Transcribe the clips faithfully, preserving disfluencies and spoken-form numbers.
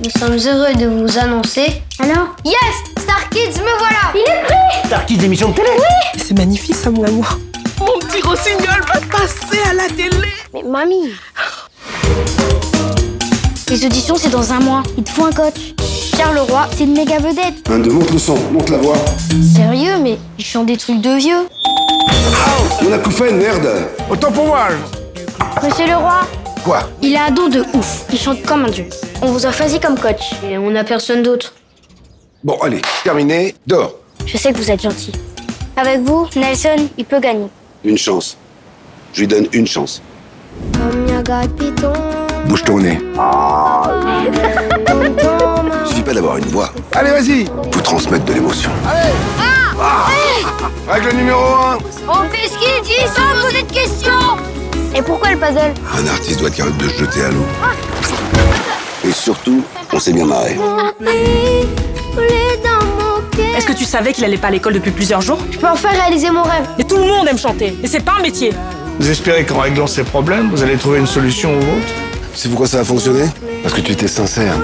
Nous sommes heureux de vous annoncer... Alors? Yes! Star Kids, me voilà! Il est prêt! Star Kids, émission de télé? Oui! C'est magnifique ça, mon amour. Mon petit rossignol va passer à la télé. Mais mamie... Les auditions, c'est dans un mois. Il te faut un coach. Charles Leroy, c'est une méga vedette. Un, deux, monte le son, monte la voix. Sérieux, mais il chante des trucs de vieux. On a couffé, merde. Autant pour moi. Monsieur Leroy, Quoi? il a un don de ouf. Il chante comme un dieu. On vous a choisi comme coach. Et on n'a personne d'autre. Bon, allez, terminé, dors. Je sais que vous êtes gentil. Avec vous, Nelson, il peut gagner. Une chance. Je lui donne une chance. Bouge ton nez. Suffit pas d'avoir une voix. Allez, vas-y. Faut transmettre de l'émotion. Allez. Ah ah Règle numéro un. On fait ce qu'il dit sans poser de questions. Et pourquoi le puzzle? Un artiste doit être capable de se jeter à l'eau. Et surtout, on s'est bien marré. Est-ce que tu savais qu'il allait pas à l'école depuis plusieurs jours? Je peux enfin réaliser mon rêve. Et tout le monde aime chanter. Et c'est pas un métier. Vous espérez qu'en réglant ces problèmes, vous allez trouver une solution ou autre? C'est pourquoi ça a fonctionné? Parce que tu étais sincère.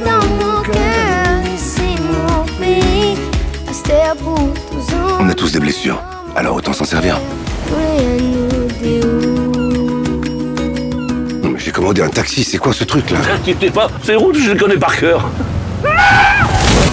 On a tous des blessures, alors autant s'en servir. Non mais j'ai commandé un taxi, c'est quoi ce truc là? N'inquiétez pas, ces routes, je les connais par cœur.